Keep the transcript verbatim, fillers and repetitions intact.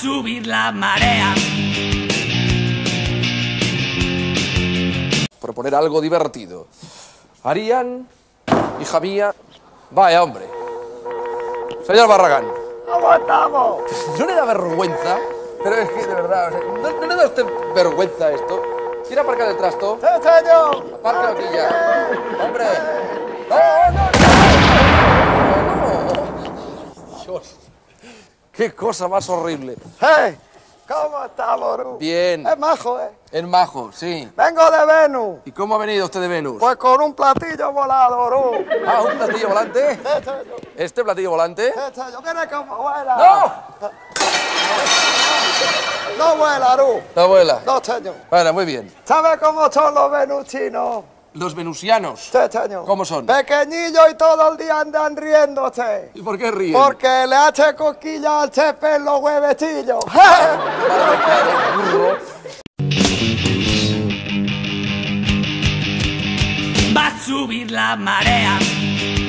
subir la marea. Proponer algo divertido. Harían, hija mía... Vaya, hombre. Señor Barragán. ¿Cómo estamos? ¿No le da vergüenza? Pero es que, de verdad, o sea, ¿no, ¿no le da a usted vergüenza esto? ¿Quiere aparcar el trasto? ¡Sí, señor! Aparca aquí ya. ¡Hombre! ¡No, no, no! ¡No! Dios. ¡Qué cosa más horrible! ¡Hey! ¿Cómo estamos, Ru? Bien. Es majo, ¿eh? En Majo, sí. Vengo de Venus. ¿Y cómo ha venido usted de Venus? Pues con un platillo volado, Ru. Ah, ¿un platillo volante? Sí, señor. ¿Este platillo volante? Sí, señor. Mira cómo vuela. ¡No! No vuela, Ru. La abuela. No, señor. Bueno, muy bien. ¿Sabe cómo son los venusinos? Los venusianos. Sí, señor. ¿Cómo son? Pequeñillos y todo el día andan riéndose. ¿Y por qué ríen? Porque le hace cosquilla al césped en los huevecillos. Va a subir la marea.